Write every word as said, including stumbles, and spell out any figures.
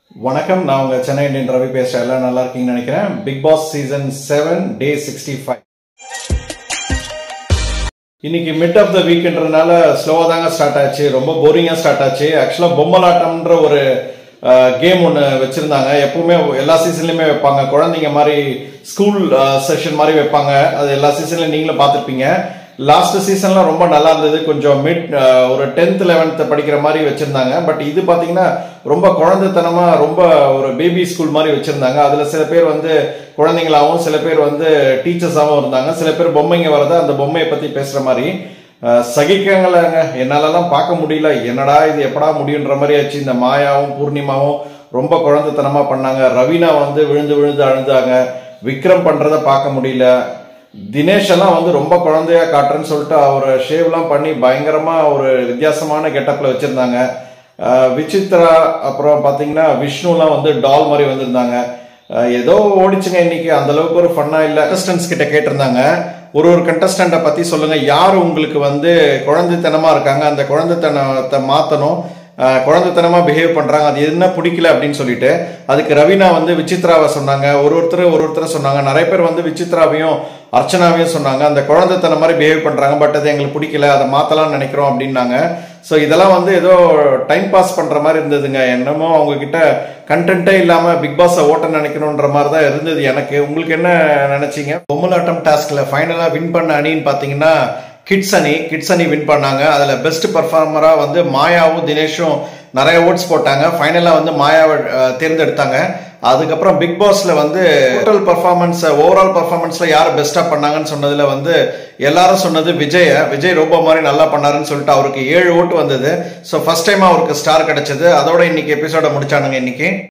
வணக்கம், நான் உங்க சென்னை இந்தியன் ரவி பேசுறேன். எல்லாம் நல்லா இருக்கீங்கன்னு நினைக்கிறேன். Bigg Boss season seven day sixty five இன்னைக்கு மிட் ஆஃப் த வீக்ன்றதுனால ஸ்லோவா தாங்க ஸ்டார்ட் ஆச்சு. ரொம்ப போரிங்கா ஸ்டார்ட் ஆச்சு. ஆக்சுவலா பொம்மலாட்டம்ன்ற ஒரு கேம் ஒன்று வச்சிருந்தாங்க. எப்பவுமே எல்லா சீசன்லயுமே வைப்பாங்க. குழந்தைங்க மாதிரி ஸ்கூல் செஷன் மாதிரி வைப்பாங்க. அது எல்லா சீசன்லயும் நீங்களும் பார்த்துருப்பீங்க. லாஸ்ட் சீசன்லாம் ரொம்ப நல்லா இருந்தது. கொஞ்சம் மிட் ஒரு டென்த் லெவன்த் படிக்கிற மாதிரி வச்சிருந்தாங்க. பட் இது பாத்தீங்கன்னா ரொம்ப குழந்தைத்தனமா ரொம்ப ஒரு பேபி ஸ்கூல் மாதிரி வச்சிருந்தாங்க. அதுல சில பேர் வந்து குழந்தைங்களாகவும் சில பேர் வந்து டீச்சர்ஸாகவும் இருந்தாங்க. சில பேர் பொம்மைங்க வரத அந்த பொம்மையை பத்தி பேசுற மாதிரி சகிக்கங்களங்க. என்னாலலாம் பார்க்க முடியல. என்னடா இது எப்படா முடியுன்ற மாதிரி ஆச்சு. இந்த மாயாவும் பூர்ணிமாவும் ரொம்ப குழந்தைத்தனமா பண்ணாங்க. ரவீனா வந்து விழுந்து விழுந்து அழுந்தாங்க. விக்ரம் பண்றத பார்க்க முடியல. தினேஷ் எல்லாம் வந்து ரொம்ப குழந்தையா காட்டுறேன்னு சொல்லிட்டு அவரை ஷேவ்லாம் பண்ணி பயங்கரமா ஒரு வித்தியாசமான கெட்டப்ல வச்சிருந்தாங்க. விசித்ரா அப்புறம் பாத்தீங்கன்னா விஷ்ணுலாம் வந்து டால் மாதிரி வந்திருந்தாங்க. ஏதோ ஓடிச்சுங்க இன்னைக்கு. அந்த அளவுக்கு ஒரு ஃபன்னா இல்ல. கண்டஸ்டன்ஸ் கிட்ட கேட்டிருந்தாங்க, ஒரு ஒரு கண்டஸ்டண்ட பத்தி சொல்லுங்க, யாரு உங்களுக்கு வந்து குழந்தைத்தனமா இருக்காங்க, அந்த குழந்தைத்தனத்தை மாத்தணும், குழந்தைத்தனமா பிஹேவ் பண்றாங்க, அது என்ன பிடிக்கல அப்படின்னு சொல்லிட்டு அதுக்கு ரவீனா வந்து விசித்ராவை சொன்னாங்க. ஒரு ஒருத்தர் ஒரு ஒருத்தர் சொன்னாங்க. நிறைய பேர் வந்து விசித்ராவையும் அர்ச்சனாவையும் சொன்னாங்க. அந்த குழந்தைத்தனம் மாதிரி பிஹேவ் பண்றாங்க, பட் அது எங்களுக்கு பிடிக்கல, அதை மாத்தலாம்னு நினைக்கிறோம் அப்படின்னாங்க. ஸோ இதெல்லாம் வந்து ஏதோ டைம் பாஸ் பண்ற மாதிரி இருந்ததுங்க. என்னமோ அவங்க கிட்ட கண்டென்ட்டே இல்லாம பிக் பாஸை ஓட்ட நினைக்கணும்ன்ற மாதிரி தான் இருந்தது எனக்கு. உங்களுக்கு என்ன நினைச்சீங்க? பொம்மலாட்டம் டாஸ்க்ல ஃபைனலா வின் பண்ண அணின்னு பாத்தீங்கன்னா கிட்ஸ் அணி. கிட்ஸ் அணி வின் பண்ணாங்க. அதுல பெஸ்ட் பர்ஃபார்மரா வந்து மாயாவும் தினேஷும் நிறைய ஓட்ஸ் போட்டாங்க. ஃபைனலா வந்து மாயாவை தேர்ந்தெடுத்தாங்க. அதுக்கப்புறம் பிக் பாஸ்ல வந்து டோட்டல் பர்ஃபார்மன்ஸ் ஓவரால் பர்ஃபார்மன்ஸ்ல யார் பெஸ்டா பண்ணாங்கன்னு சொன்னதுல வந்து எல்லாரும் சொன்னது விஜய். விஜய் ரொம்ப மாதிரி நல்லா பண்ணாருன்னு சொல்லிட்டு அவருக்கு ஏழு ஓட்டு வந்தது. ஸோ ஃபர்ஸ்ட் டைம் அவருக்கு ஸ்டார் கிடைச்சது. அதோட இன்னைக்கு எபிசோட முடிச்சானுங்க இன்னைக்கு.